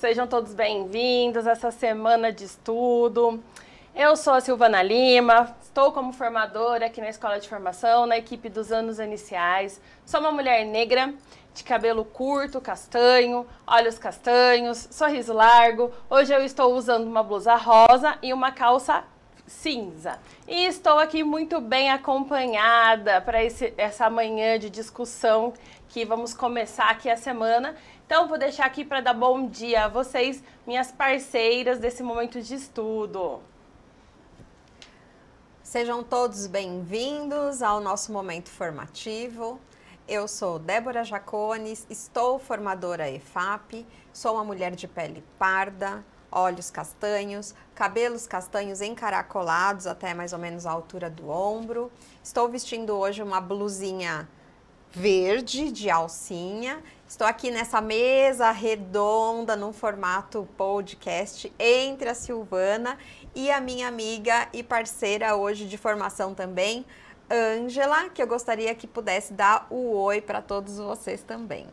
sejam todos bem-vindos a essa semana de estudo. Eu sou a Silvana Lima, estou como formadora aqui na Escola de Formação, na equipe dos anos iniciais. Sou uma mulher negra, de cabelo curto, castanho, olhos castanhos, sorriso largo. Hoje eu estou usando uma blusa rosa e uma calça cinza. E estou aqui muito bem acompanhada para essa manhã de discussão que vamos começar aqui a semana. Então, vou deixar aqui para dar bom dia a vocês, minhas parceiras desse momento de estudo. Sejam todos bem-vindos ao nosso momento formativo. Eu sou Débora Jacones, estou formadora EFAP, sou uma mulher de pele parda, olhos castanhos, cabelos castanhos encaracolados até mais ou menos a altura do ombro. Estou vestindo hoje uma blusinha verde de alcinha. Estou aqui nessa mesa redonda, num formato podcast, entre a Silvana e a minha amiga e parceira hoje de formação também, Ângela, que eu gostaria que pudesse dar o oi para todos vocês também.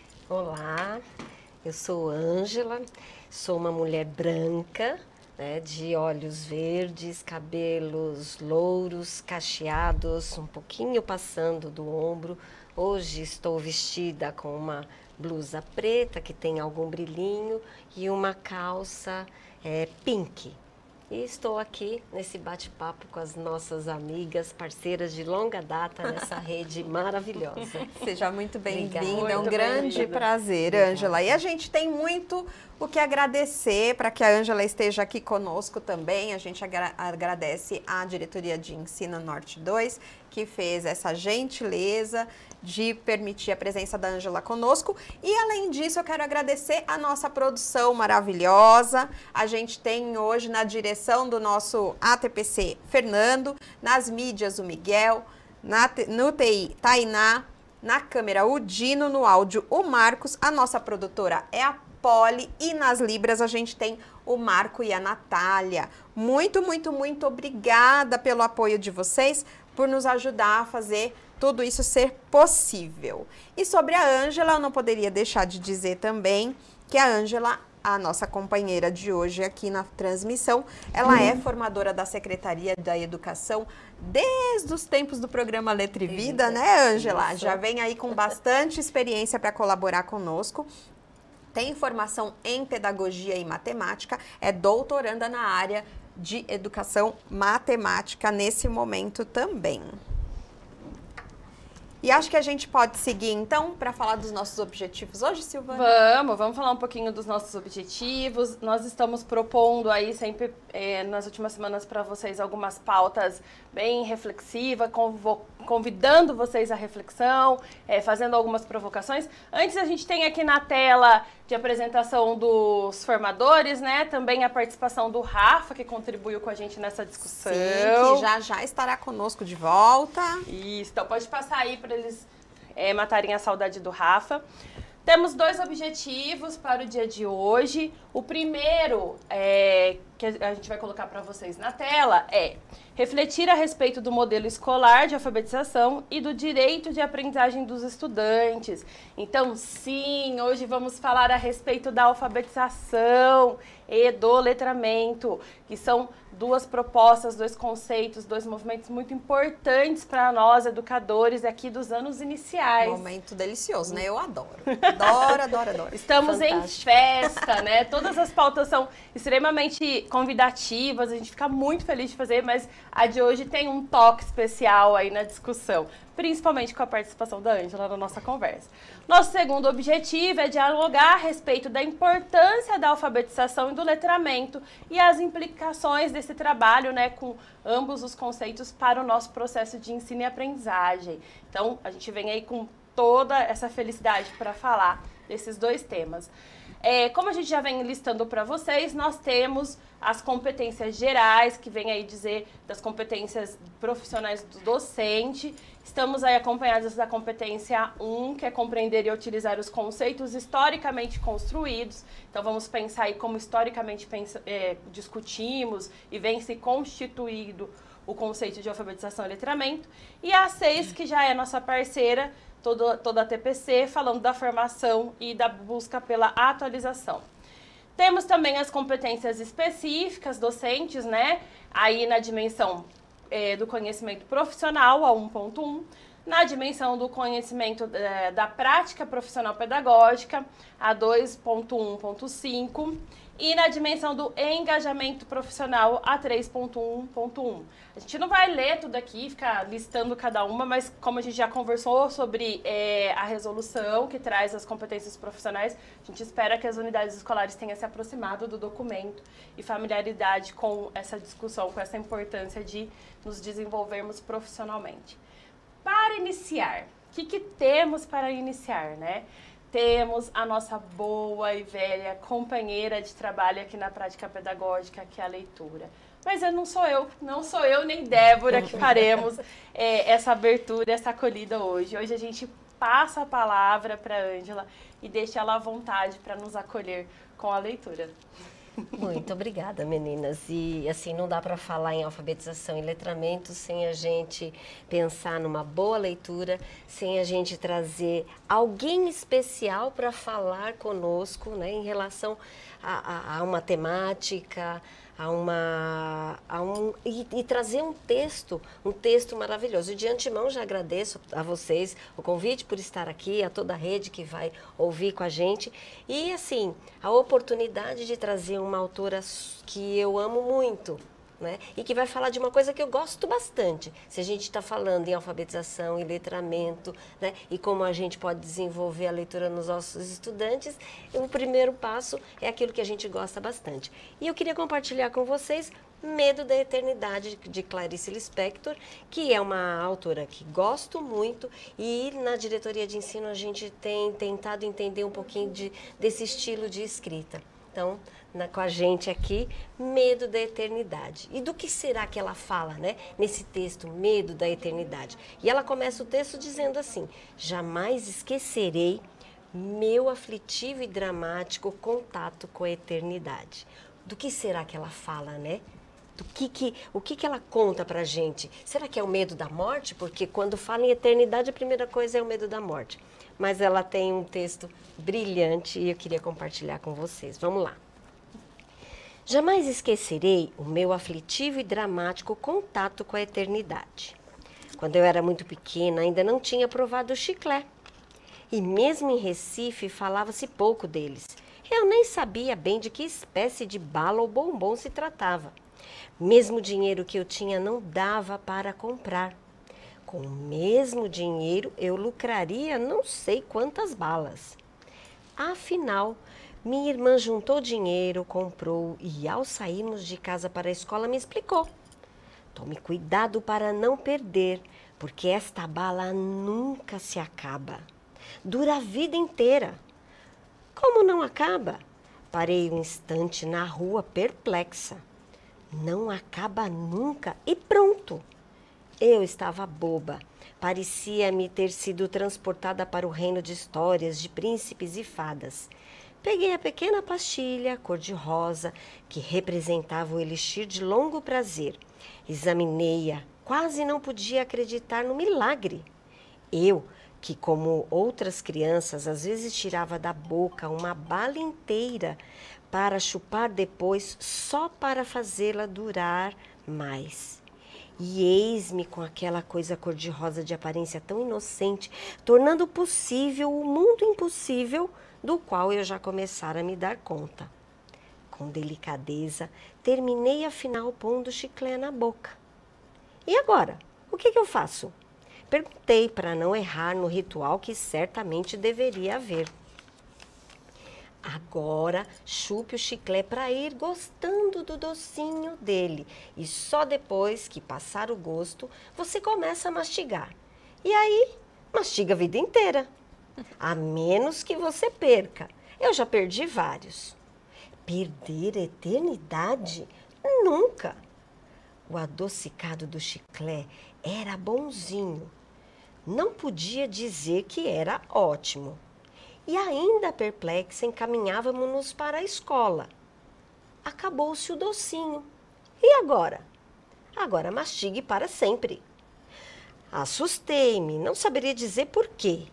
Olá, eu sou Ângela, sou uma mulher branca, né, de olhos verdes, cabelos louros, cacheados, um pouquinho passando do ombro. Hoje estou vestida com uma blusa preta que tem algum brilhinho e uma calça pink. E estou aqui nesse bate-papo com as nossas amigas, parceiras de longa data nessa rede maravilhosa. Seja muito bem-vinda, é um grande prazer, Ângela. E a gente tem muito o que agradecer para que a Ângela esteja aqui conosco também. A gente agradece à Diretoria de Ensino Norte 2, que fez essa gentileza de permitir a presença da Ângela conosco. E, além disso, eu quero agradecer a nossa produção maravilhosa. A gente tem hoje na direção do nosso ATPC, Fernando, nas mídias, o Miguel, no TI, Tainá, na câmera, o Dino, no áudio, o Marcos, a nossa produtora é a Poli e nas Libras a gente tem o Marco e a Natália. Muito, muito, muito obrigada pelo apoio de vocês, por nos ajudar a fazer tudo isso ser possível. E sobre a Ângela, eu não poderia deixar de dizer também que a Ângela, a nossa companheira de hoje aqui na transmissão, ela é formadora da Secretaria da Educação desde os tempos do programa Letra e Vida, né, Ângela? Já vem aí com bastante experiência para colaborar conosco. Tem formação em pedagogia e matemática, é doutoranda na área de educação matemática nesse momento também. E acho que a gente pode seguir, então, para falar dos nossos objetivos hoje, Silvana? Vamos falar um pouquinho dos nossos objetivos. Nós estamos propondo aí sempre, nas últimas semanas, para vocês algumas pautas bem reflexivas, convidando vocês à reflexão, fazendo algumas provocações. Antes, a gente tem aqui na tela de apresentação dos formadores, né? Também a participação do Rafa, que contribuiu com a gente nessa discussão. Sim, que já estará conosco de volta. Isso, então pode passar aí para eles matarem a saudade do Rafa. Temos dois objetivos para o dia de hoje. O primeiro, que a gente vai colocar para vocês na tela, é refletir a respeito do modelo escolar de alfabetização e do direito de aprendizagem dos estudantes. Então, sim, hoje vamos falar a respeito da alfabetização e do letramento, que são duas propostas, dois conceitos, dois movimentos muito importantes para nós, educadores aqui dos anos iniciais. Momento delicioso, né? Eu adoro. Adoro, adoro, adoro. Estamos Fantástico. Em festa, né? Todas as pautas são extremamente convidativas, a gente fica muito feliz de fazer, mas a de hoje tem um toque especial aí na discussão, principalmente com a participação da Ângela na nossa conversa. Nosso segundo objetivo é dialogar a respeito da importância da alfabetização e do letramento e as implicações desse trabalho, né, com ambos os conceitos para o nosso processo de ensino e aprendizagem. Então, a gente vem aí com toda essa felicidade para falar desses dois temas. Como a gente já vem listando para vocês, nós temos as competências gerais, que vem aí dizer das competências profissionais do docente. Estamos aí acompanhados da competência 1, que é compreender e utilizar os conceitos historicamente construídos. Então, vamos pensar aí como historicamente discutimos e vem se constituído o conceito de alfabetização e letramento. E a 6, que já é nossa parceira, toda a TPC, falando da formação e da busca pela atualização. Temos também as competências específicas docentes, né? Aí na dimensão do conhecimento profissional, a 1.1. Na dimensão do conhecimento da prática profissional pedagógica, a 2.1.5. E na dimensão do engajamento profissional, a 3.1.1. A gente não vai ler tudo aqui, ficar listando cada uma, mas como a gente já conversou sobre a resolução que traz as competências profissionais, a gente espera que as unidades escolares tenham se aproximado do documento e familiaridade com essa discussão, com essa importância de nos desenvolvermos profissionalmente. Para iniciar, o que temos para iniciar, né? Temos a nossa boa e velha companheira de trabalho aqui na prática pedagógica, que é a leitura. Mas não sou eu nem Débora que faremos essa abertura, essa acolhida hoje. Hoje a gente passa a palavra para a Ângela e deixa ela à vontade para nos acolher com a leitura. Muito obrigada, meninas. E assim, não dá para falar em alfabetização e letramento sem a gente pensar numa boa leitura, sem a gente trazer alguém especial para falar conosco, né, em relação a uma temática, e trazer um texto maravilhoso. E de antemão já agradeço a vocês o convite por estar aqui, a toda a rede que vai ouvir com a gente. E assim, a oportunidade de trazer uma autora que eu amo muito, né? E que vai falar de uma coisa que eu gosto bastante. Se a gente está falando em alfabetização e letramento, né? E como a gente pode desenvolver a leitura nos nossos estudantes, o primeiro passo é aquilo que a gente gosta bastante. E eu queria compartilhar com vocês Medo da Eternidade, de Clarice Lispector, que é uma autora que gosto muito, e na diretoria de ensino a gente tem tentado entender um pouquinho desse estilo de escrita. Então, com a gente aqui, Medo da Eternidade. E do que será que ela fala, né? Nesse texto, Medo da Eternidade. E ela começa o texto dizendo assim: jamais esquecerei meu aflitivo e dramático contato com a eternidade. Do que será que ela fala, né? O que ela conta pra gente? Será que é o medo da morte? Porque quando fala em eternidade, a primeira coisa é o medo da morte. Mas ela tem um texto brilhante e eu queria compartilhar com vocês. Vamos lá. Jamais esquecerei o meu aflitivo e dramático contato com a eternidade. Quando eu era muito pequena, ainda não tinha provado o chiclé. E mesmo em Recife, falava-se pouco deles. Eu nem sabia bem de que espécie de bala ou bombom se tratava. Mesmo o dinheiro que eu tinha não dava para comprar. Com o mesmo dinheiro, eu lucraria não sei quantas balas. Afinal, minha irmã juntou dinheiro, comprou e, ao sairmos de casa para a escola, me explicou: tome cuidado para não perder, porque esta bala nunca se acaba. Dura a vida inteira. Como não acaba? Parei um instante na rua perplexa. Não acaba nunca e pronto. Eu estava boba. Parecia-me ter sido transportada para o reino de histórias de príncipes e fadas. Peguei a pequena pastilha cor-de-rosa que representava o elixir de longo prazer. Examinei-a. Quase não podia acreditar no milagre. Eu, que como outras crianças, às vezes tirava da boca uma bala inteira para chupar depois só para fazê-la durar mais. E eis-me com aquela coisa cor-de-rosa de aparência tão inocente, tornando possível o mundo impossível do qual eu já começara a me dar conta. Com delicadeza, terminei afinal pondo o chiclé na boca. E agora? O que eu faço? Perguntei para não errar no ritual que certamente deveria haver. Agora, chupe o chiclé para ir gostando do docinho dele. E só depois que passar o gosto, você começa a mastigar. E aí, mastiga a vida inteira. A menos que você perca. Eu já perdi vários. Perder a eternidade? Nunca. O adocicado do chiclé era bonzinho. Não podia dizer que era ótimo. E ainda perplexa, encaminhávamos-nos para a escola. Acabou-se o docinho. E agora? Agora mastigue para sempre. Assustei-me, não saberia dizer por quê.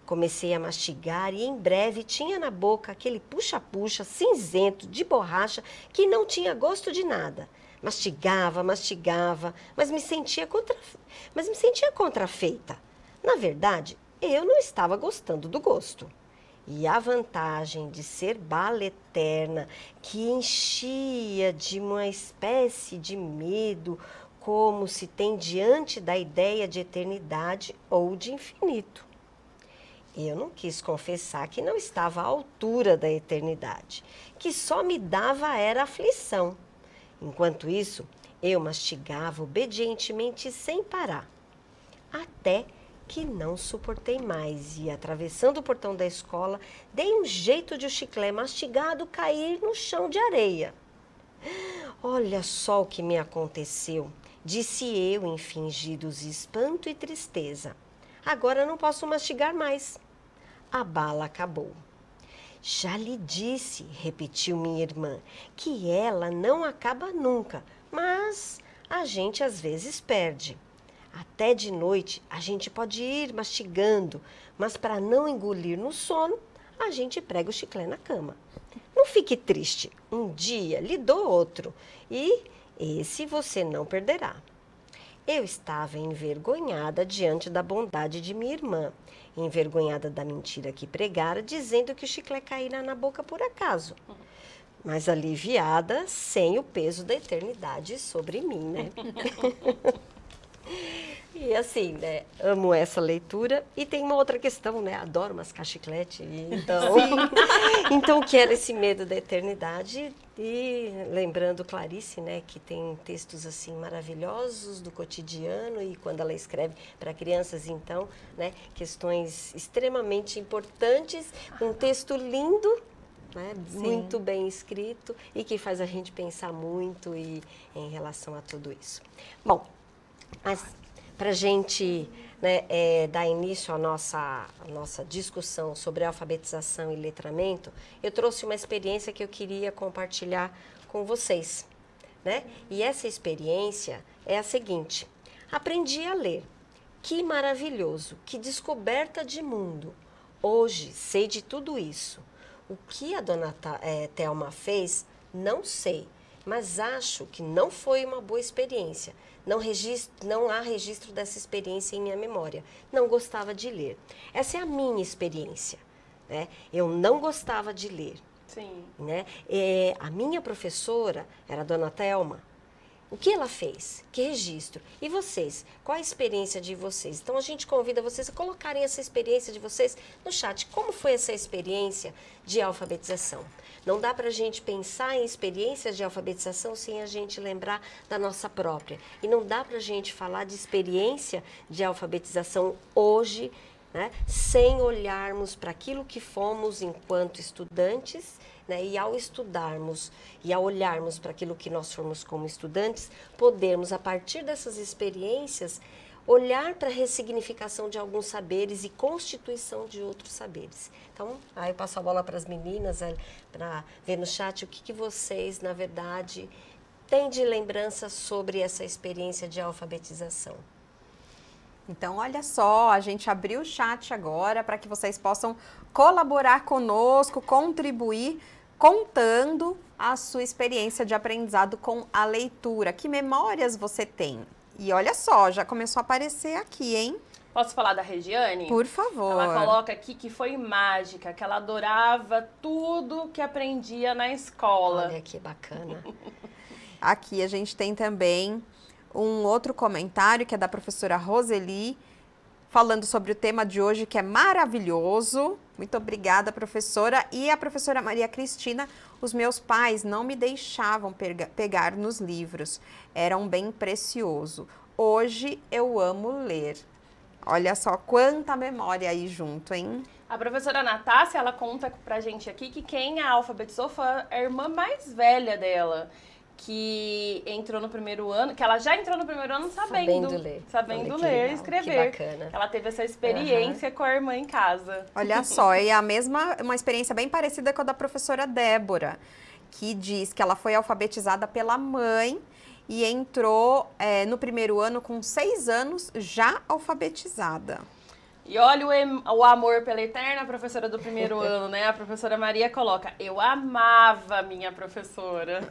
Comecei a mastigar e em breve tinha na boca aquele puxa-puxa cinzento de borracha que não tinha gosto de nada. Mastigava, mastigava, mas me sentia contrafeita. Na verdade, eu não estava gostando do gosto. E a vantagem de ser bala eterna, que enchia de uma espécie de medo, como se tem diante da ideia de eternidade ou de infinito. Eu não quis confessar que não estava à altura da eternidade, que só me dava era aflição. Enquanto isso, eu mastigava obedientemente sem parar, até que não suportei mais e, atravessando o portão da escola, dei um jeito de o chiclete mastigado cair no chão de areia. Olha só o que me aconteceu, disse eu em fingidos espanto e tristeza. Agora não posso mastigar mais. A bala acabou. Já lhe disse, repetiu minha irmã, que ela não acaba nunca, mas a gente às vezes perde. Até de noite a gente pode ir mastigando, mas para não engolir no sono, a gente prega o chiclete na cama. Não fique triste, um dia lhe dou outro e esse você não perderá. Eu estava envergonhada diante da bondade de minha irmã, envergonhada da mentira que pregara, dizendo que o chiclete caíra na boca por acaso. Mas aliviada, sem o peso da eternidade sobre mim, né? E assim, né, amo essa leitura. E tem uma outra questão, né, adoro mascar chiclete, então que era esse medo da eternidade. E lembrando Clarice, né, que tem textos assim maravilhosos do cotidiano e quando ela escreve para crianças, então, né, questões extremamente importantes, um texto lindo, né, muito bem escrito e que faz a gente pensar muito em relação a tudo isso. Bom, mas para a gente, né, dar início à nossa discussão sobre alfabetização e letramento, eu trouxe uma experiência que eu queria compartilhar com vocês, né? E essa experiência é a seguinte: aprendi a ler. Que maravilhoso, que descoberta de mundo. Hoje sei de tudo isso. O que a dona Thelma fez, não sei, mas acho que não foi uma boa experiência. Não há registro dessa experiência em minha memória. Não gostava de ler. Essa é a minha experiência, né? Eu não gostava de ler. Sim. Né? A minha professora era a dona Thelma. O que ela fez? Que registro? E vocês? Qual a experiência de vocês? Então, a gente convida vocês a colocarem essa experiência de vocês no chat. Como foi essa experiência de alfabetização? Não dá para a gente pensar em experiências de alfabetização sem a gente lembrar da nossa própria. E não dá para a gente falar de experiência de alfabetização hoje, né, sem olharmos para aquilo que fomos enquanto estudantes, né, e ao estudarmos e ao olharmos para aquilo que nós fomos como estudantes, podermos, a partir dessas experiências, olhar para a ressignificação de alguns saberes e constituição de outros saberes. Então, aí eu passo a bola para as meninas, para ver no chat o que vocês, na verdade, têm de lembrança sobre essa experiência de alfabetização. Então, olha só, a gente abriu o chat agora para que vocês possam colaborar conosco, contribuir, contando a sua experiência de aprendizado com a leitura. Que memórias você tem? E olha só, já começou a aparecer aqui, hein? Posso falar da Regiane? Por favor. Ela coloca aqui que foi mágica, que ela adorava tudo que aprendia na escola. Olha que bacana. Aqui a gente tem também um outro comentário que é da professora Roseli, falando sobre o tema de hoje, que é maravilhoso. Muito obrigada, professora. E a professora Maria Cristina: os meus pais não me deixavam pegar nos livros. Era um bem precioso. Hoje eu amo ler. Olha só quanta memória aí junto, hein? A professora Natácia, ela conta pra gente aqui que quem a alfabetizou foi a irmã mais velha dela, que entrou no primeiro ano, que ela já entrou no primeiro ano sabendo ler e escrever. Que bacana. Ela teve essa experiência com a irmã em casa. Olha só, e uma experiência bem parecida com a da professora Débora, que diz que ela foi alfabetizada pela mãe e entrou no primeiro ano com 6 anos já alfabetizada. E olha o amor pela eterna professora do primeiro ano, né? A professora Maria coloca, eu amava minha professora.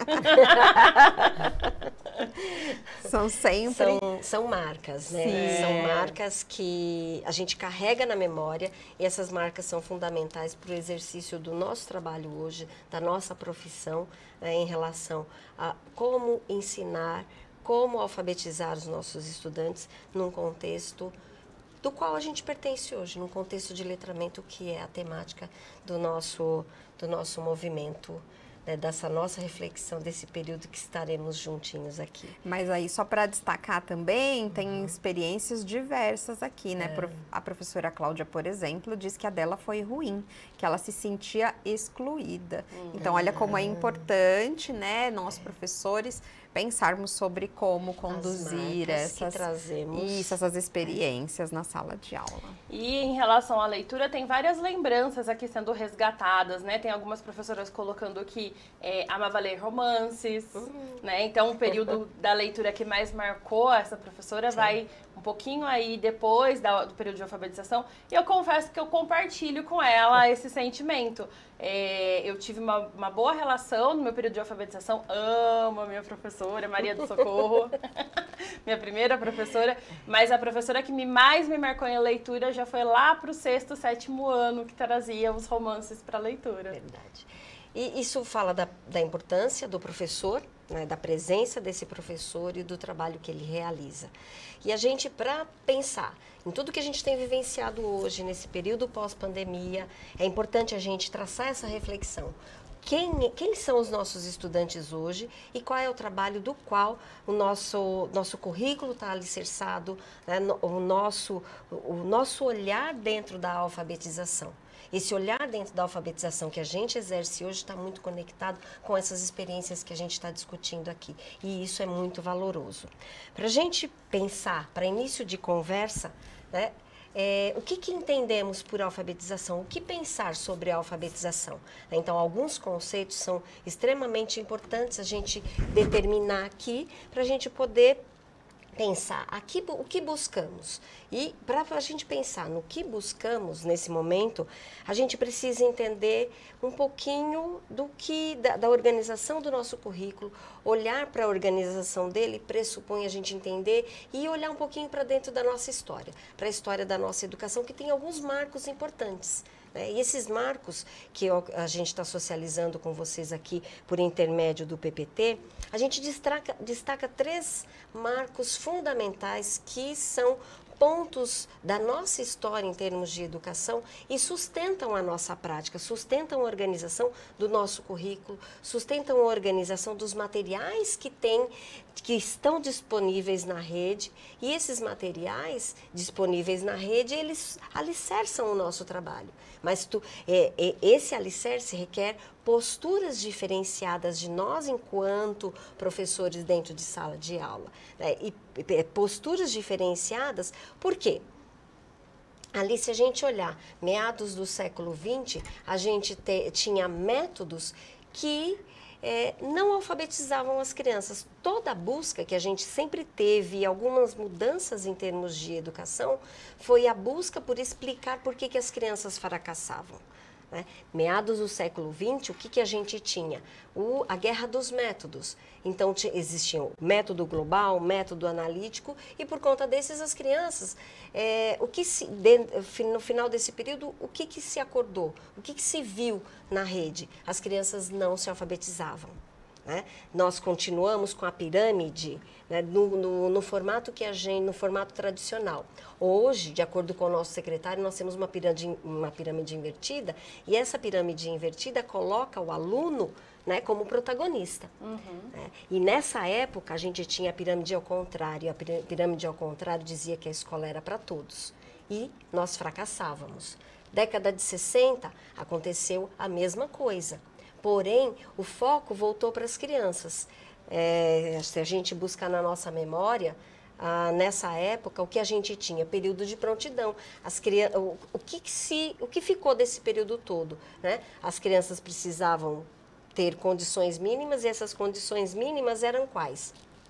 São sempre... São marcas, né? Sim. São marcas que a gente carrega na memória e essas marcas são fundamentais para o exercício do nosso trabalho hoje, da nossa profissão, né, em relação a como ensinar, como alfabetizar os nossos estudantes num contexto do qual a gente pertence hoje, num contexto de letramento que é a temática do nosso movimento, né, dessa nossa reflexão, desse período que estaremos juntinhos aqui. Mas aí, só para destacar também, tem experiências diversas aqui, né? A professora Cláudia, por exemplo, diz que a dela foi ruim, que ela se sentia excluída. Então, olha como é importante, né, nós professores, pensarmos sobre como conduzir essas experiências na sala de aula. E em relação à leitura, tem várias lembranças aqui sendo resgatadas, né? Tem algumas professoras colocando que amava ler romances, né? Então, o período da leitura que mais marcou essa professora vai um pouquinho aí depois do período de alfabetização. E eu confesso que eu compartilho com ela esse sentimento. Eu tive uma boa relação no meu período de alfabetização, amo a minha professora, Maria do Socorro, minha primeira professora, mas a professora que mais me marcou em leitura já foi lá para o 6º, 7º ano, que trazia os romances para leitura. Verdade. E isso fala da importância do professor, né, da presença desse professor e do trabalho que ele realiza. E a gente, para pensar em tudo que a gente tem vivenciado hoje, nesse período pós-pandemia, é importante a gente traçar essa reflexão. Quem são os nossos estudantes hoje e qual é o trabalho do qual o nosso currículo está alicerçado, né, o nosso olhar dentro da alfabetização. Esse olhar dentro da alfabetização que a gente exerce hoje está muito conectado com essas experiências que a gente está discutindo aqui. E isso é muito valoroso. Para a gente pensar, para início de conversa, né, o que entendemos por alfabetização? O que pensar sobre a alfabetização? Então, alguns conceitos são extremamente importantes a gente determinar aqui para a gente poder pensar aqui o que buscamos. E para a gente pensar no que buscamos nesse momento, a gente precisa entender um pouquinho da organização do nosso currículo. Olhar para a organização dele pressupõe a gente entender e olhar um pouquinho para dentro da nossa história, para a história da nossa educação, que tem alguns marcos importantes. E esses marcos que a gente está socializando com vocês aqui por intermédio do PPT, a gente destaca 3 marcos fundamentais que são pontos da nossa história em termos de educação e sustentam a nossa prática, sustentam a organização do nosso currículo, sustentam a organização dos materiais que estão disponíveis na rede, e esses materiais disponíveis na rede, eles alicerçam o nosso trabalho. Mas esse alicerce requer posturas diferenciadas de nós enquanto professores dentro de sala de aula, né? E posturas diferenciadas, por quê? Ali, se a gente olhar meados do século XX, a gente tinha métodos que não alfabetizavam as crianças. Toda a busca que a gente sempre teve, algumas mudanças em termos de educação, foi a busca por explicar por que as crianças fracassavam. Né? Meados do século XX, o que a gente tinha? A guerra dos métodos. Então, existia o método global, o método analítico, e por conta desses, as crianças, no final desse período, o que se acordou? O que se viu na rede? As crianças não se alfabetizavam. Né? Nós continuamos com a pirâmide, né, no formato no formato tradicional. Hoje, de acordo com o nosso secretário, nós temos uma pirâmide invertida, e essa pirâmide invertida coloca o aluno, né, como protagonista. Né? E nessa época a gente tinha a pirâmide ao contrário. A pirâmide ao contrário dizia que a escola era para todos e nós fracassávamos. Década de 60 aconteceu a mesma coisa. Porém, o foco voltou para as crianças. Se a gente buscar na nossa memória, nessa época, o que a gente tinha? Período de prontidão. O que ficou desse período todo? Né? As crianças precisavam ter condições mínimas, e essas condições mínimas eram quais?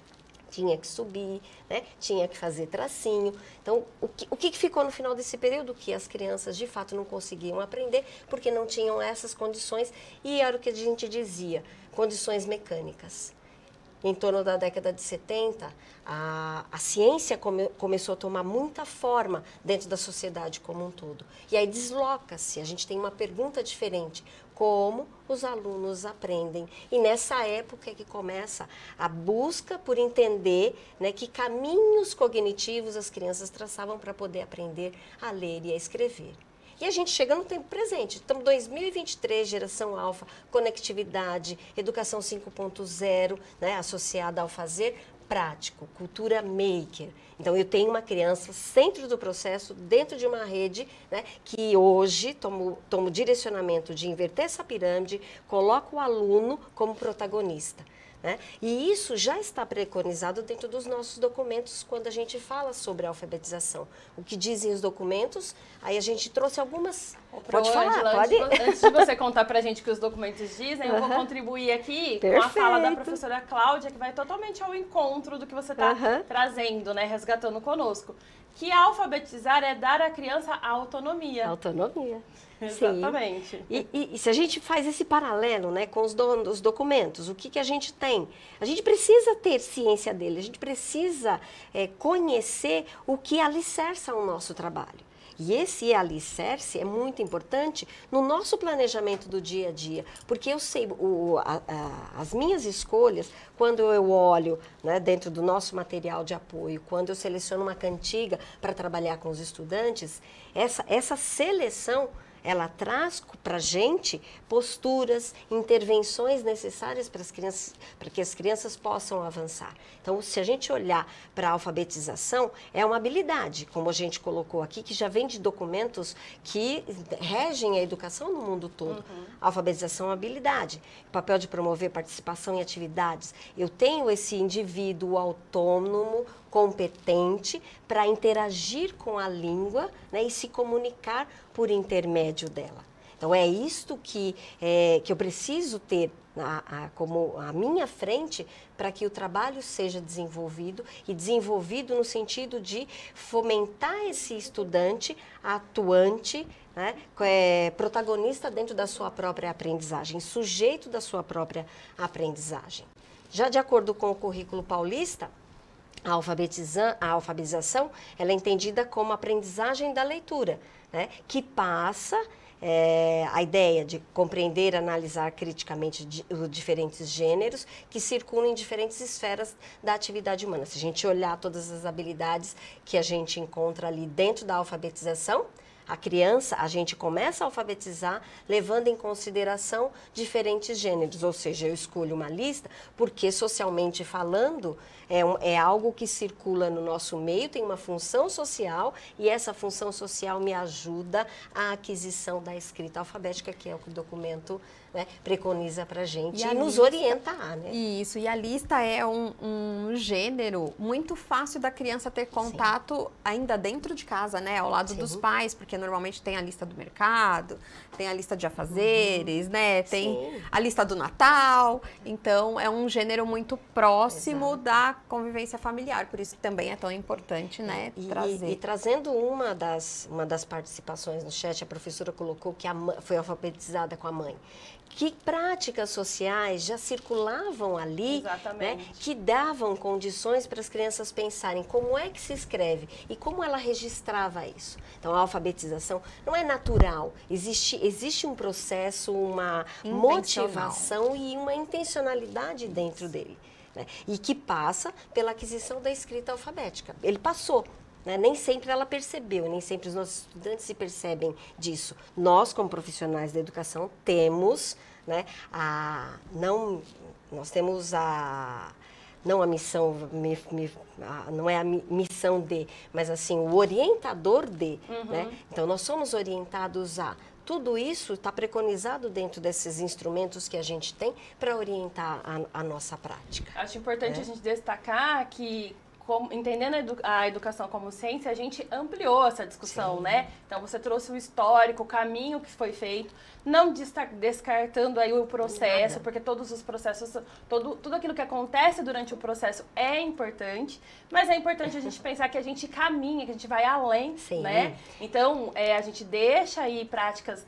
tinha que subir, né? Tinha que fazer tracinho. Então, o que ficou no final desse período? Que as crianças, de fato, não conseguiam aprender porque não tinham essas condições e era o que a gente dizia, condições mecânicas. Em torno da década de 70, a ciência começou a tomar muita forma dentro da sociedade como um todo. E aí desloca-se, a gente tem uma pergunta diferente. Como os alunos aprendem? E nessa época é que começa a busca por entender, né, que caminhos cognitivos as crianças traçavam para poder aprender a ler e a escrever. E a gente chega no tempo presente. Estamos em 2023, geração alfa, conectividade, educação 5.0, né, associada ao fazer prático, cultura maker. Então, eu tenho uma criança centro do processo, dentro de uma rede, né, que hoje tomo direcionamento de inverter essa pirâmide, coloco o aluno como protagonista. Né? E isso já está preconizado dentro dos nossos documentos quando a gente fala sobre a alfabetização. O que dizem os documentos, aí a gente trouxe algumas... Pode falar, Angela, pode? Antes de você contar pra gente o que os documentos dizem, eu vou contribuir aqui com a fala da professora Cláudia, que vai totalmente ao encontro do que você está trazendo, né, resgatando conosco. Que alfabetizar é dar à criança a autonomia. Autonomia. Exatamente. E se a gente faz esse paralelo, né, com os documentos, o que a gente tem? A gente precisa ter ciência dele, a gente precisa conhecer o que alicerça o nosso trabalho. E esse alicerce é muito importante no nosso planejamento do dia a dia, porque eu sei, as minhas escolhas, quando eu olho, né, dentro do nosso material de apoio, quando eu seleciono uma cantiga para trabalhar com os estudantes, essa seleção, ela traz para a gente posturas, intervenções necessárias para que as crianças possam avançar. Então, se a gente olhar para a alfabetização, é uma habilidade, como a gente colocou aqui, que já vem de documentos que regem a educação no mundo todo. A alfabetização é uma habilidade, o papel de promover participação em atividades. Eu tenho esse indivíduo autônomo, competente para interagir com a língua, né, e se comunicar por intermédio dela. Então, é isto que eu preciso ter como a minha frente para que o trabalho seja desenvolvido, e desenvolvido no sentido de fomentar esse estudante atuante, né, protagonista dentro da sua própria aprendizagem, sujeito da sua própria aprendizagem. Já de acordo com o currículo paulista, a alfabetização ela é entendida como aprendizagem da leitura, né, que passa a ideia de compreender, analisar criticamente os diferentes gêneros que circulam em diferentes esferas da atividade humana. Se a gente olhar todas as habilidades que a gente encontra ali dentro da alfabetização, a criança, a gente começa a alfabetizar levando em consideração diferentes gêneros, ou seja, eu escolho uma lista porque, socialmente falando, é algo que circula no nosso meio, tem uma função social e essa função social me ajuda à aquisição da escrita alfabética, que é o que o documento, né, preconiza para a gente e nos orienta a, né? Isso, e a lista é um gênero muito fácil da criança ter contato ainda dentro de casa, né, ao lado dos pais, porque normalmente tem a lista do mercado, tem a lista de afazeres, né, tem a lista do Natal, então é um gênero muito próximo da convivência familiar, por isso que também é tão importante, né, trazer. E trazendo uma das participações no chat, a professora colocou que foi alfabetizada com a mãe. Que práticas sociais já circulavam ali, né, que davam condições para as crianças pensarem como é que se escreve e como ela registrava isso. Então, a alfabetização não é natural, existe um processo, uma motivação e uma intencionalidade dentro dele, né, e que passa pela aquisição da escrita alfabética. Ele passou. Né? Nem sempre ela percebeu, nem sempre os nossos estudantes se percebem disso. Nós, como profissionais da educação, temos, né, nós temos não a missão, não é a missão de, mas assim, o orientador de, né? Então, nós somos orientados a. Tudo isso está preconizado dentro desses instrumentos que a gente tem para orientar a nossa prática. Acho importante a gente destacar que entendendo a educação como ciência, a gente ampliou essa discussão, né? Então, você trouxe o histórico, o caminho que foi feito, não descartando aí o processo, porque todos os processos, tudo aquilo que acontece durante o processo é importante, mas é importante a gente pensar que a gente caminha, que a gente vai além, né? Então, a gente deixa aí práticas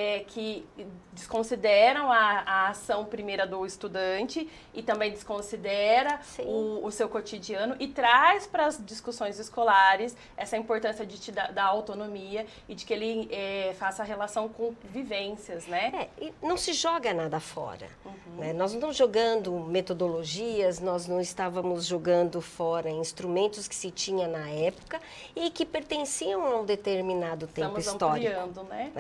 que desconsideram a ação primeira do estudante e também desconsidera o seu cotidiano e traz para as discussões escolares essa importância da autonomia e de que ele faça relação com vivências, né? E não se joga nada fora. Né? Nós não estamos jogando metodologias, nós não estávamos jogando fora instrumentos que se tinha na época e que pertenciam a um determinado tempo histórico. Ampliando, né?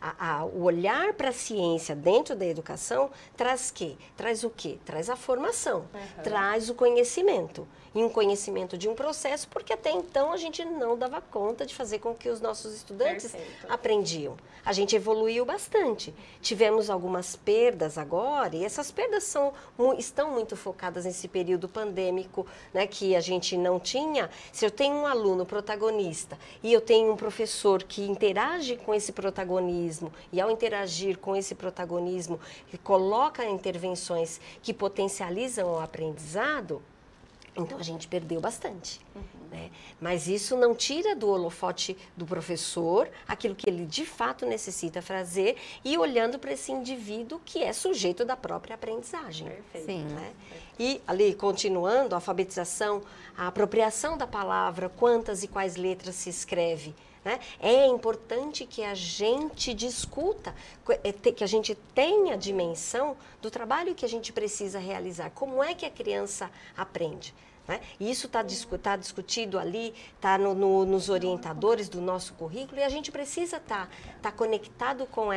O olhar para a ciência dentro da educação traz o quê? Traz a formação, traz o conhecimento. E um conhecimento de um processo, porque até então a gente não dava conta de fazer com que os nossos estudantes aprendiam. A gente evoluiu bastante. Tivemos algumas perdas agora, e essas perdas estão muito focadas nesse período pandêmico, né, que a gente não tinha. Se eu tenho um aluno protagonista e eu tenho um professor que interage com esse protagonismo, e ao interagir com esse protagonismo, coloca intervenções que potencializam o aprendizado, então a gente perdeu bastante. Né? Mas isso não tira do holofote do professor aquilo que ele de fato necessita fazer e olhando para esse indivíduo que é sujeito da própria aprendizagem. Perfeito. Sim. Né? E ali, continuando, a alfabetização, a apropriação da palavra, quantas e quais letras se escreve. Né? É importante que a gente discuta, que a gente tenha dimensão do trabalho que a gente precisa realizar. Como é que a criança aprende? Né? E isso está discutido ali, está nos orientadores do nosso currículo e a gente precisa estar conectado com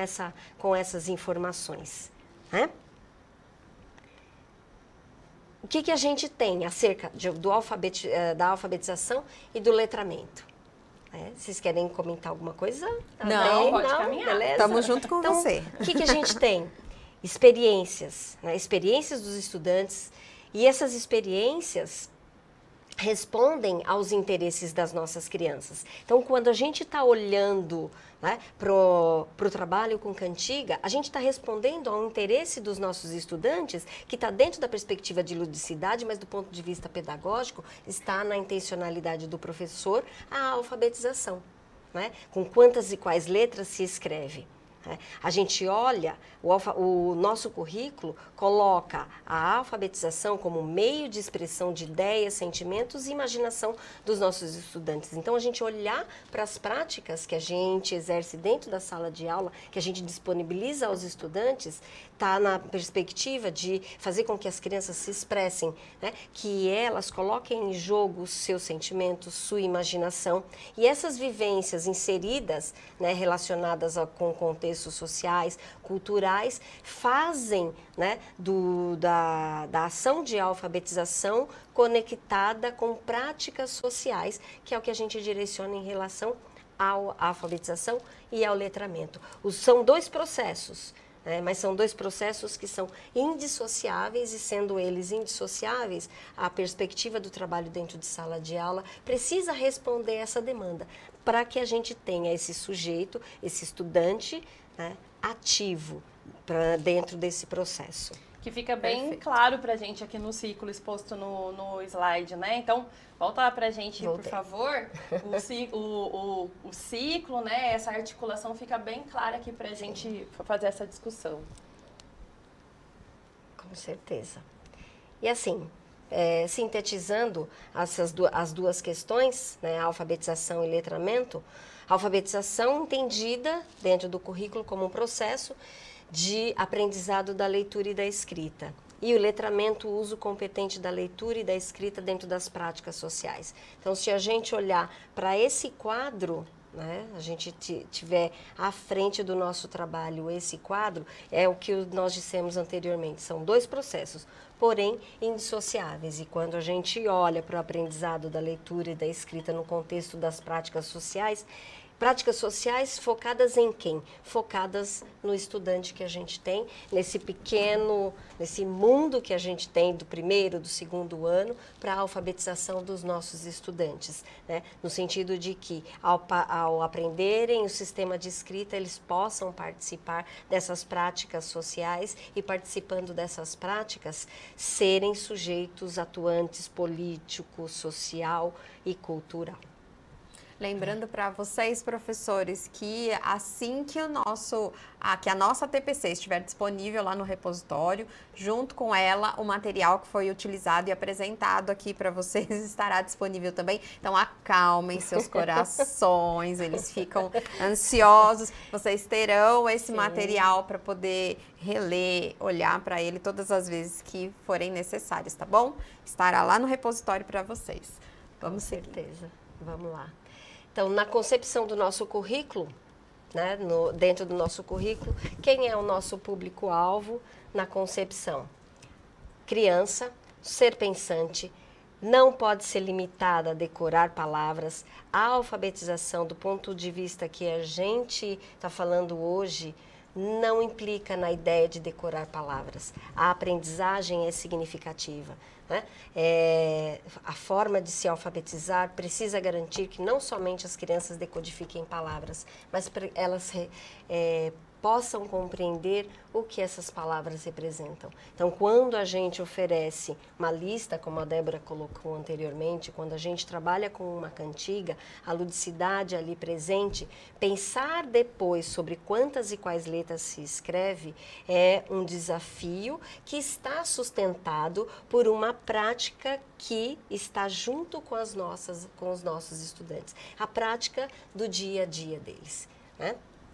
essas informações. Né? O que a gente tem acerca da alfabetização e do letramento? Vocês querem comentar alguma coisa? Não, pode caminhar. Beleza? Estamos junto com você. O que a gente tem? Experiências, né? Experiências dos estudantes, e essas experiências respondem aos interesses das nossas crianças. Então, quando a gente está olhando, né, para o trabalho com cantiga, a gente está respondendo ao interesse dos nossos estudantes, que está dentro da perspectiva de ludicidade, mas do ponto de vista pedagógico, está na intencionalidade do professor a alfabetização. Né? Com quantas e quais letras se escreve. A gente olha, o nosso currículo coloca a alfabetização como meio de expressão de ideias, sentimentos e imaginação dos nossos estudantes. Então, a gente olhar para as práticas que a gente exerce dentro da sala de aula, que a gente disponibiliza aos estudantes, está na perspectiva de fazer com que as crianças se expressem, né? Que elas coloquem em jogo os seus sentimentos, sua imaginação. E essas vivências inseridas, né, relacionadas com contextos sociais, culturais, fazem, né, da ação de alfabetização conectada com práticas sociais, que é o que a gente direciona em relação à alfabetização e ao letramento. São dois processos, né, mas são dois processos que são indissociáveis, e sendo eles indissociáveis, a perspectiva do trabalho dentro de sala de aula precisa responder essa demanda, para que a gente tenha esse sujeito, esse estudante, né, ativo dentro desse processo. Que fica bem claro pra gente aqui no ciclo exposto no slide, né? Então, volta lá pra gente, por favor. O ciclo, né? Essa articulação fica bem clara aqui pra gente fazer essa discussão. Com certeza. E assim, sintetizando as duas questões, né, alfabetização e letramento, a alfabetização entendida dentro do currículo como um processo de aprendizado da leitura e da escrita. E o letramento, o uso competente da leitura e da escrita dentro das práticas sociais. Então, se a gente olhar para esse quadro, né, a gente tiver à frente do nosso trabalho esse quadro, é o que nós dissemos anteriormente, são dois processos, porém indissociáveis. E quando a gente olha para o aprendizado da leitura e da escrita no contexto das práticas sociais, Práticas sociais focadas em quem? Focadas no estudante que a gente tem, nesse mundo que a gente tem do primeiro, do segundo ano, para a alfabetização dos nossos estudantes, né? No sentido de que, ao aprenderem o sistema de escrita, eles possam participar dessas práticas sociais e, participando dessas práticas, serem sujeitos atuantes político, social e cultural. Lembrando para vocês, professores, que assim que a nossa TPC estiver disponível lá no repositório, junto com ela, o material que foi utilizado e apresentado aqui para vocês estará disponível também. Então, acalmem seus corações, eles ficam ansiosos. Vocês terão esse material para poder reler, olhar para ele todas as vezes que forem necessárias, tá bom? Estará lá no repositório para vocês. Vamos seguir. Com certeza. Vamos lá. Então, na concepção do nosso currículo, né, dentro do nosso currículo, quem é o nosso público-alvo na concepção? Criança, ser pensante, não pode ser limitada a decorar palavras. A alfabetização, do ponto de vista que a gente está falando hoje, não implica na ideia de decorar palavras. A aprendizagem é significativa. Né? A forma de se alfabetizar precisa garantir que não somente as crianças decodifiquem palavras, mas elas possam compreender o que essas palavras representam. Então, quando a gente oferece uma lista, como a Débora colocou anteriormente, quando a gente trabalha com uma cantiga, a ludicidade ali presente, pensar depois sobre quantas e quais letras se escreve é um desafio que está sustentado por uma prática que está junto com os nossos estudantes, a prática do dia a dia deles, né?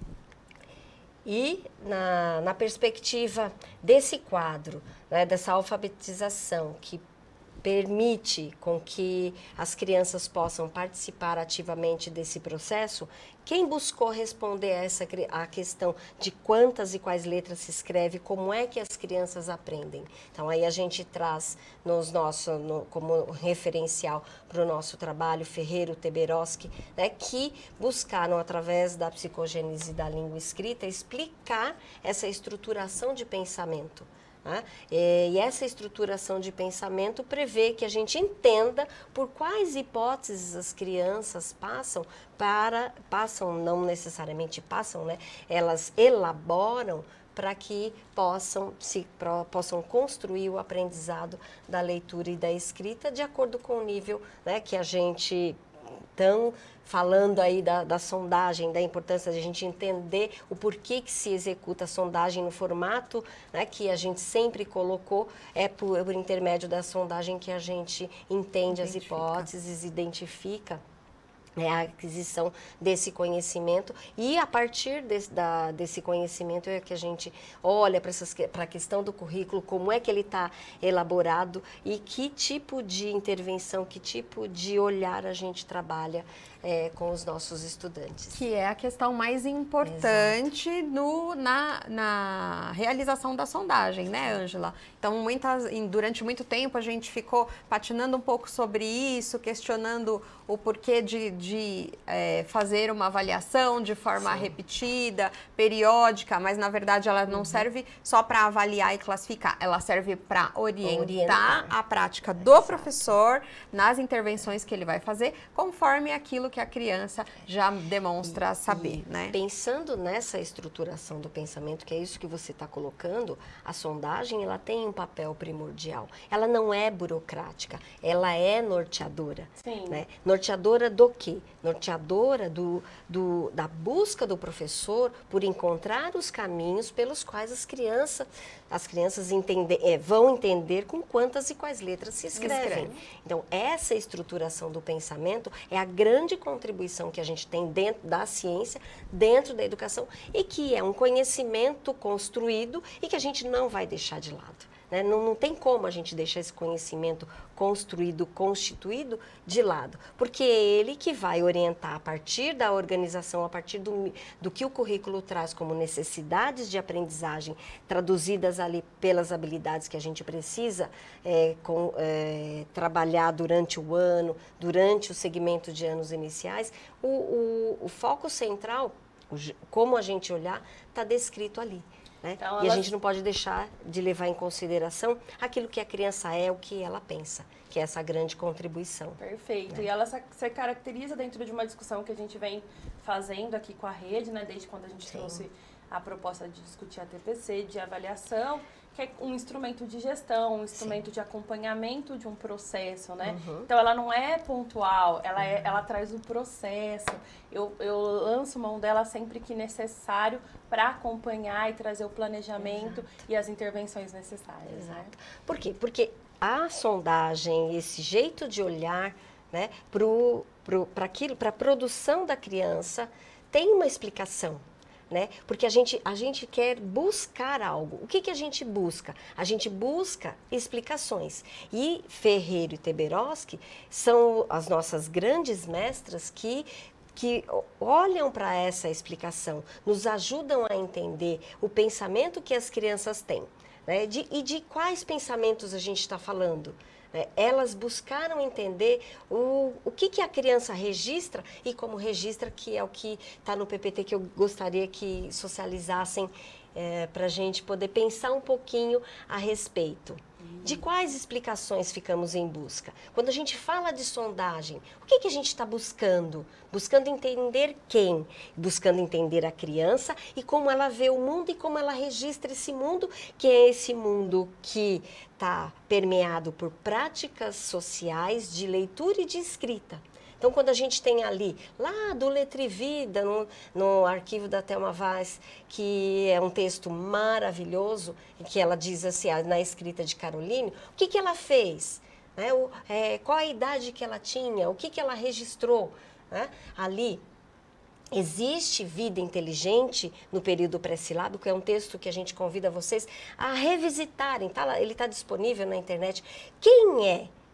E na perspectiva desse quadro, né, dessa alfabetização que permite com que as crianças possam participar ativamente desse processo, quem buscou responder a questão de quantas e quais letras se escreve, como é que as crianças aprendem? Então, aí a gente traz como referencial para o nosso trabalho Ferreiro, Teberoski, né, que buscaram, através da psicogênese da língua escrita, explicar essa estruturação de pensamento. E essa estruturação de pensamento prevê que a gente entenda por quais hipóteses as crianças não necessariamente passam, né? Elas elaboram para que possam construir o aprendizado da leitura e da escrita de acordo com o nível, né, que a gente estão falando aí da sondagem, da importância de a gente entender o porquê que se executa a sondagem no formato, né, que a gente sempre colocou, por intermédio da sondagem que a gente entende as hipóteses, identifica a aquisição desse conhecimento, e a partir desse conhecimento é que a gente olha para a questão do currículo, como é que ele está elaborado e que tipo de intervenção, que tipo de olhar a gente trabalha com os nossos estudantes. Que é a questão mais importante na realização da sondagem, né, Ângela? Então, durante muito tempo a gente ficou patinando um pouco sobre isso, questionando o porquê de fazer uma avaliação de forma repetida, periódica, mas na verdade ela não serve só para avaliar e classificar, ela serve para orientar a prática do professor nas intervenções que ele vai fazer, conforme aquilo que a criança já demonstra saber, né? Pensando nessa estruturação do pensamento, que é isso que você está colocando, a sondagem ela tem um papel primordial. Ela não é burocrática, ela é norteadora. Sim. Né? Norteadora do quê? Norteadora da busca do professor por encontrar os caminhos pelos quais as crianças vão entender com quantas e quais letras se escrevem. Então, essa estruturação do pensamento é a grande contribuição que a gente tem dentro da ciência, dentro da educação, e que é um conhecimento construído e que a gente não vai deixar de lado. né? Não tem como a gente deixar esse conhecimento construído, constituído de lado, porque é ele que vai orientar a partir da organização, a partir do que o currículo traz como necessidades de aprendizagem, traduzidas ali pelas habilidades que a gente precisa trabalhar durante o ano, durante o segmento de anos iniciais. O foco central, como a gente olhar, está descrito ali. Né? Então, e a gente não pode deixar de levar em consideração aquilo que a criança é, o que ela pensa, que é essa grande contribuição. Perfeito. Né? E ela se caracteriza dentro de uma discussão que a gente vem fazendo aqui com a rede, né? Desde quando a gente trouxe a proposta de discutir a TPC, de avaliação, que é um instrumento de gestão, um instrumento de acompanhamento de um processo, né? Então, ela não é pontual, ela traz o processo. Eu lanço mão dela sempre que necessário para acompanhar e trazer o planejamento e as intervenções necessárias. Exato. Né? Por quê? Porque a sondagem, esse jeito de olhar, né, para a produção da criança, tem uma explicação. Né? Porque a gente quer buscar algo. O que a gente busca? A gente busca explicações. E Ferreiro e Teberoski são as nossas grandes mestras que olham para essa explicação, nos ajudam a entender o pensamento que as crianças têm. Né? E de quais pensamentos a gente está falando? Elas buscaram entender o que a criança registra e como registra, que é o que está no PPT, que eu gostaria que socializassem para a gente poder pensar um pouquinho a respeito. De quais explicações ficamos em busca? Quando a gente fala de sondagem, o que a gente está buscando? Buscando entender quem? Buscando entender a criança e como ela vê o mundo e como ela registra esse mundo, que é esse mundo que está permeado por práticas sociais de leitura e de escrita. Então, quando a gente tem ali, lá do Letra e Vida, no arquivo da Thelma Vaz, que é um texto maravilhoso, em que ela diz assim, na escrita de Caroline, o que ela fez? Né? Qual a idade que ela tinha? O que ela registrou? Né? Ali, existe vida inteligente no período pré-silábico, é um texto que a gente convida vocês a revisitarem, tá? Ele está disponível na internet. Quem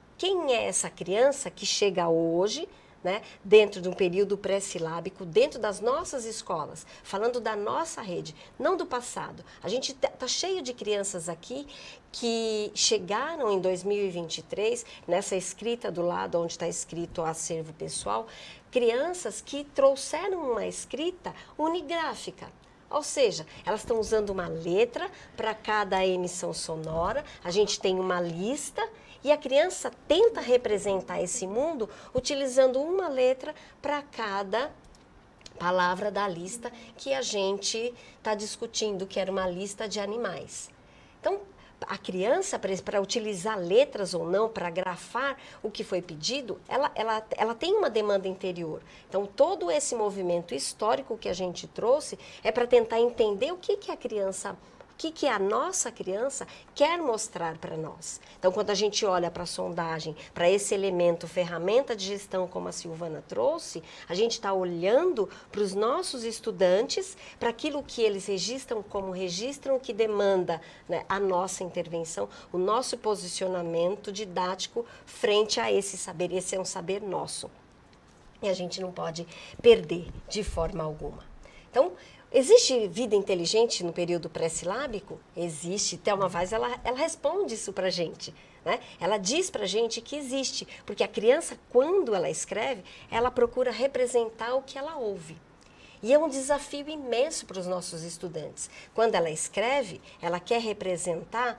é essa criança que chega hoje, né, dentro de um período pré-silábico, dentro das nossas escolas, falando da nossa rede, não do passado. A gente está cheio de crianças aqui que chegaram em 2023, nessa escrita do lado onde está escrito acervo pessoal, crianças que trouxeram uma escrita unigráfica. Ou seja, elas estão usando uma letra para cada emissão sonora, a gente tem uma lista. E a criança tenta representar esse mundo utilizando uma letra para cada palavra da lista que a gente está discutindo, que era uma lista de animais. Então, a criança, para utilizar letras ou não, para grafar o que foi pedido, ela tem uma demanda interior. Então, todo esse movimento histórico que a gente trouxe é para tentar entender o que a criança... O que a nossa criança quer mostrar para nós. Então, quando a gente olha para a sondagem, para esse elemento, ferramenta de gestão, como a Silvana trouxe, a gente está olhando para os nossos estudantes, para aquilo que eles registram, como registram, que demanda, né, a nossa intervenção, o nosso posicionamento didático frente a esse saber. Esse é um saber nosso. E a gente não pode perder de forma alguma. Então, existe vida inteligente no período pré-silábico? Existe. Thelma Vaz, ela responde isso para a gente. Né? Ela diz para a gente que existe, porque a criança, quando ela escreve, ela procura representar o que ela ouve. E é um desafio imenso para os nossos estudantes. Quando ela escreve, ela quer representar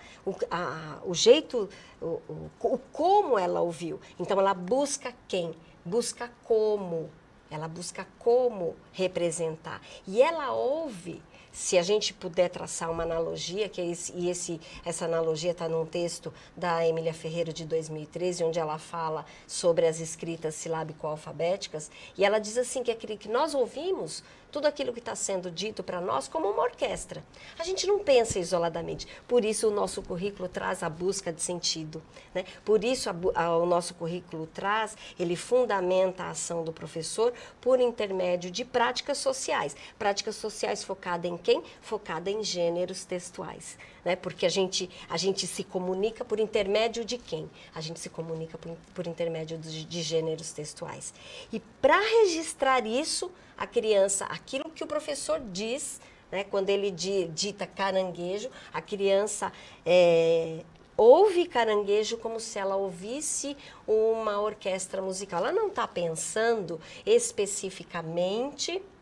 o jeito, o como ela ouviu. Então, ela busca quem? Busca como. Ela busca como representar. E ela ouve, se a gente puder traçar uma analogia, essa analogia está num texto da Emília Ferreiro de 2013, onde ela fala sobre as escritas silábico-alfabéticas, e ela diz assim, que nós ouvimos tudo aquilo que está sendo dito para nós como uma orquestra. A gente não pensa isoladamente. Por isso o nosso currículo traz a busca de sentido. Né? Por isso o nosso currículo ele fundamenta a ação do professor por intermédio de práticas sociais. Práticas sociais focadas em quem? Focada em gêneros textuais, né? Porque a gente se comunica por intermédio de quem? A gente se comunica por intermédio de gêneros textuais. E para registrar isso, a criança, aquilo que o professor diz, né, quando ele dita caranguejo, a criança ouve caranguejo como se ela ouvisse uma orquestra musical. Ela não está pensando especificamente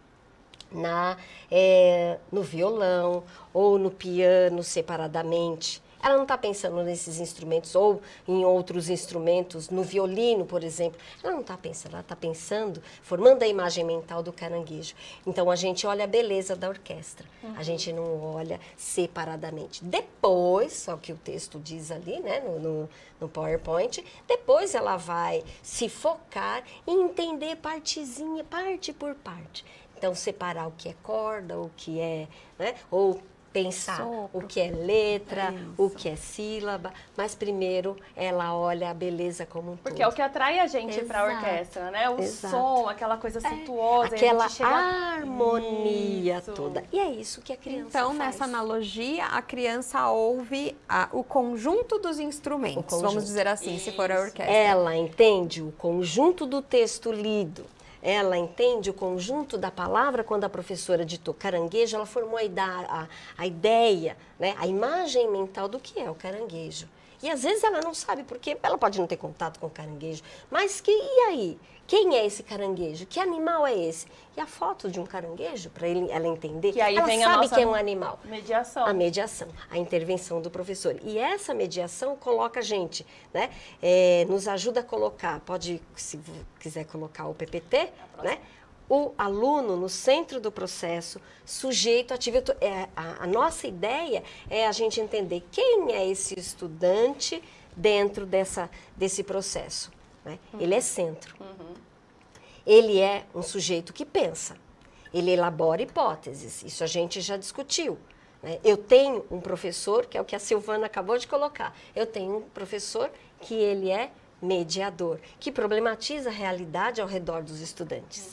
no violão ou no piano separadamente. Ela não está pensando nesses instrumentos ou em outros instrumentos, no violino, por exemplo. Ela não está pensando, ela está pensando, formando a imagem mental do caranguejo. Então, a gente olha a beleza da orquestra. A gente não olha separadamente. Depois, só que o texto diz ali, né, no PowerPoint, depois ela vai se focar em entender partezinha, parte por parte. Então, separar o que é corda, o que é, né, ou pensar sopro, o que é letra, o que é sílaba, mas primeiro ela olha a beleza como um todo. Porque é o que atrai a gente para a orquestra, né? O som, aquela coisa suntuosa. Aquela harmonia toda. E é isso que a criança faz. Então, nessa analogia, a criança ouve o conjunto dos instrumentos, vamos dizer assim, se for a orquestra. Ela entende o conjunto do texto lido. Ela entende o conjunto da palavra. Quando a professora ditou caranguejo, ela formou a ideia, né, a imagem mental do que é o caranguejo. E às vezes ela não sabe, porque ela pode não ter contato com o caranguejo. Mas e aí? Quem é esse caranguejo? Que animal é esse? E a foto de um caranguejo, para ela entender, que aí ela vem sabe que é um animal. Mediação. A mediação, a intervenção do professor. E essa mediação coloca a gente, né? Nos ajuda a colocar, se quiser colocar o PPT, né? O aluno no centro do processo, sujeito, ativo. A nossa ideia é a gente entender quem é esse estudante dentro desse processo. Né? Ele é centro. Ele é um sujeito que pensa. Ele elabora hipóteses. Isso a gente já discutiu. Né? Eu tenho um professor, que é o que a Silvana acabou de colocar. Eu tenho um professor que ele é mediador, que problematiza a realidade ao redor dos estudantes.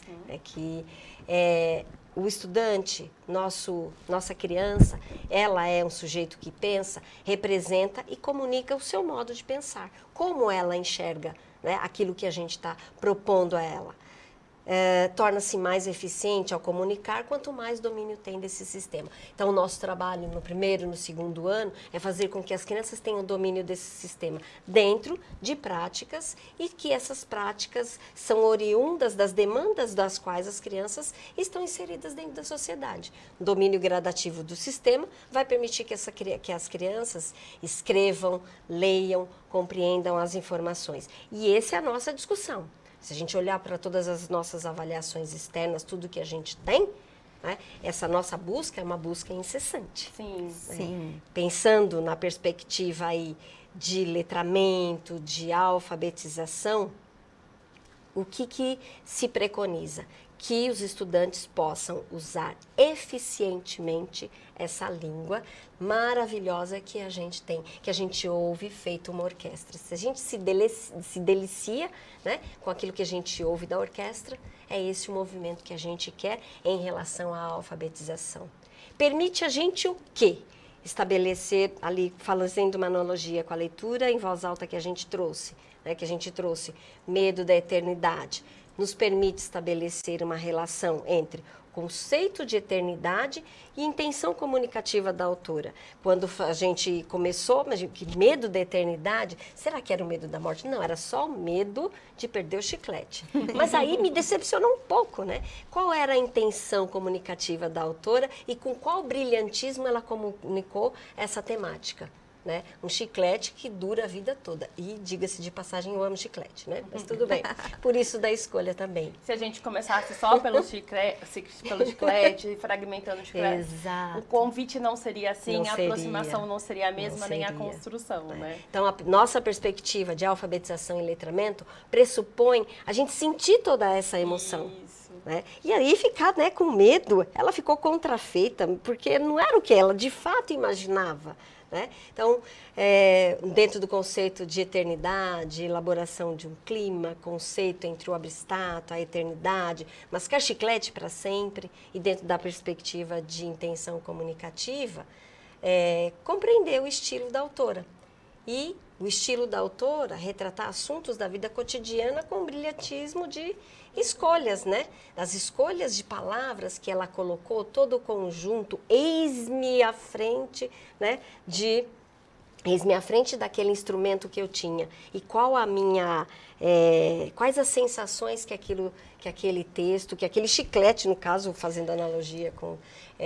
O estudante, nossa criança, ela é um sujeito que pensa, representa e comunica o seu modo de pensar. Como ela enxerga, né, aquilo que a gente está propondo a ela. Torna-se mais eficiente ao comunicar, quanto mais domínio tem desse sistema. Então, o nosso trabalho no primeiro e no segundo ano é fazer com que as crianças tenham domínio desse sistema dentro de práticas e que essas práticas são oriundas das demandas das quais as crianças estão inseridas dentro da sociedade. O domínio gradativo do sistema vai permitir que as crianças escrevam, leiam, compreendam as informações. E essa é a nossa discussão. Se a gente olhar para todas as nossas avaliações externas, tudo que a gente tem, né, essa nossa busca é uma busca incessante. Sim, sim. Pensando na perspectiva aí de letramento, de alfabetização, o que se preconiza? Que os estudantes possam usar eficientemente essa língua maravilhosa que a gente tem, que a gente ouve feito uma orquestra. Se a gente se delicia, né, com aquilo que a gente ouve da orquestra, é esse o movimento que a gente quer em relação à alfabetização. Permite a gente o quê? Estabelecer ali, fazendo uma analogia com a leitura em voz alta que a gente trouxe, né, medo da eternidade. Nos permite estabelecer uma relação entre conceito de eternidade e intenção comunicativa da autora. Quando a gente começou, mas que medo da eternidade, será que era o medo da morte? Não, era só o medo de perder o chiclete. Mas aí me decepcionou um pouco, né? Qual era a intenção comunicativa da autora e com qual brilhantismo ela comunicou essa temática? Né? Um chiclete que dura a vida toda. E, diga-se de passagem, eu amo chiclete, né? Mas tudo bem. Por isso da escolha também. Se a gente começasse só pelo chiclete, fragmentando o chiclete, exato, o convite não seria assim, a aproximação não seria a mesma, nem a construção, né? Então, a nossa perspectiva de alfabetização e letramento pressupõe a gente sentir toda essa emoção. Isso. Né? E aí ficar, né, com medo, ela ficou contrafeita, porque não era o que ela de fato imaginava. né? Então, dentro do conceito de eternidade, elaboração de um clima, conceito entre o abstrato, a eternidade, mascar chiclete para sempre, e dentro da perspectiva de intenção comunicativa, compreender o estilo da autora. E o estilo da autora retratar assuntos da vida cotidiana com brilhantismo de escolhas, né? As escolhas de palavras que ela colocou, todo o conjunto, eis-me à frente, né? Eis-me à frente daquele instrumento que eu tinha. E qual a minha... quais as sensações que aquele texto, que aquele chiclete, no caso, fazendo analogia com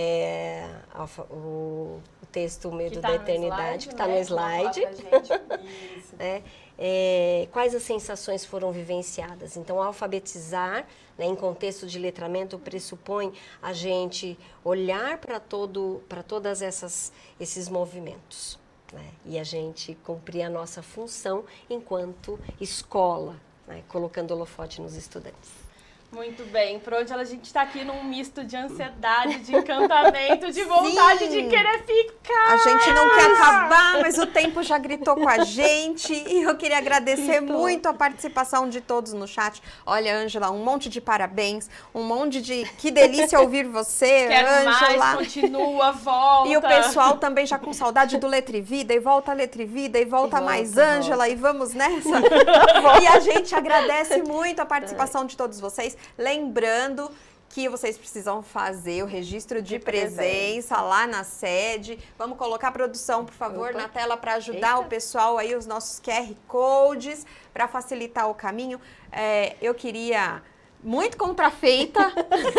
o texto O Medo da Eternidade, que está no slide. Isso. Quais as sensações foram vivenciadas? Então, alfabetizar, né, em contexto de letramento, pressupõe a gente olhar para todas esses movimentos, né, e a gente cumprir a nossa função enquanto escola, né, colocando holofote nos estudantes. Muito bem, por onde a gente está aqui num misto de ansiedade, de encantamento, de vontade de querer ficar. A gente não quer acabar, mas o tempo já gritou com a gente e eu queria agradecer muito a participação de todos no chat. Olha, Ângela, um monte de parabéns, um monte de... Que delícia ouvir você, Quero Ângela. mais, continua, volta. E o pessoal também já com saudade do Letra e Vida, e volta Letra e Vida, e volta mais Ângela, e vamos nessa. E a gente agradece muito a participação de todos vocês. Lembrando que vocês precisam fazer o registro de presença lá na sede. Vamos colocar a produção, por favor, na tela para ajudar o pessoal aí, os nossos QR Codes, para facilitar o caminho. Eu queria... Muito contrafeita.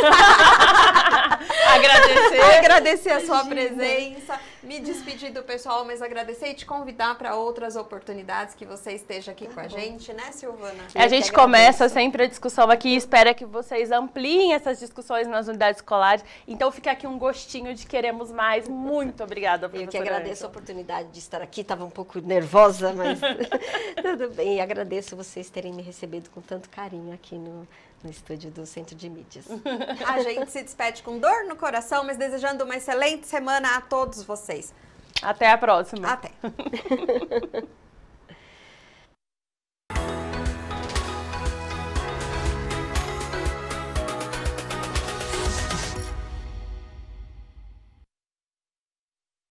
Agradecer a sua presença, me despedir do pessoal, mas agradecer e te convidar para outras oportunidades que você esteja aqui com a gente, né, Silvana? A gente começa sempre a discussão aqui e espera que vocês ampliem essas discussões nas unidades escolares. Então fica aqui um gostinho de queremos mais. Muito obrigada, professora. Eu que agradeço a oportunidade de estar aqui. Estava um pouco nervosa, mas tudo bem. E agradeço vocês terem me recebido com tanto carinho aqui no estúdio do Centro de Mídias. A gente se despede com dor no coração, mas desejando uma excelente semana a todos vocês. Até a próxima. Até.